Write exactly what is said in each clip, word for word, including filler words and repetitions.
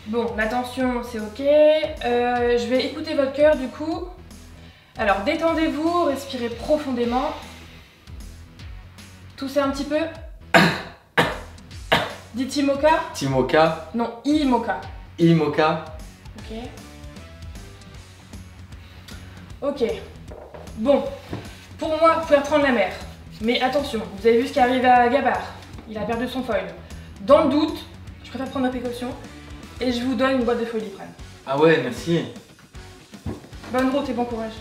Bon, la tension c'est ok. Euh, je vais écouter votre cœur du coup. Alors détendez-vous, respirez profondément. Toussez un petit peu. Dites Imoca. Timoka. Non, Imoca. Imoca. Ok. Ok. Bon, pour moi, vous pouvez reprendre la mer. Mais attention, vous avez vu ce qui est arrivé à Gabar. Il a perdu son foil. Dans le doute, je préfère prendre ma précaution et je vous donne une boîte de Foliprane. Ah ouais, merci. Bonne route et bon courage.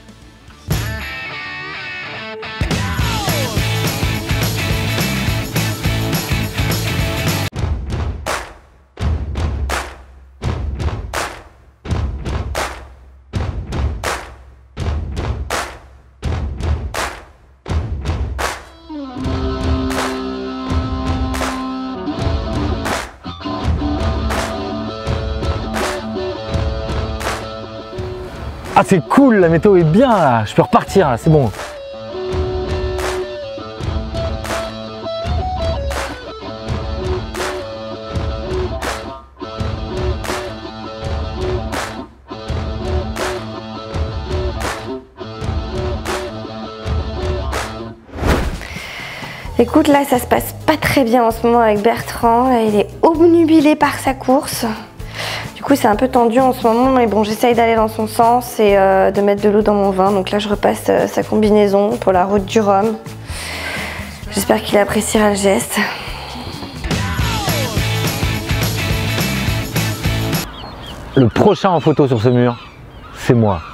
Ah c'est cool, la météo est bien là, je peux repartir là, c'est bon. Écoute, là ça se passe pas très bien en ce moment avec Bertrand, il est obnubilé par sa course. Du coup c'est un peu tendu en ce moment, mais bon j'essaye d'aller dans son sens et euh, de mettre de l'eau dans mon vin. Donc là je repasse euh, sa combinaison pour la route du Rhum. J'espère qu'il appréciera le geste. Le prochain en photo sur ce mur, c'est moi.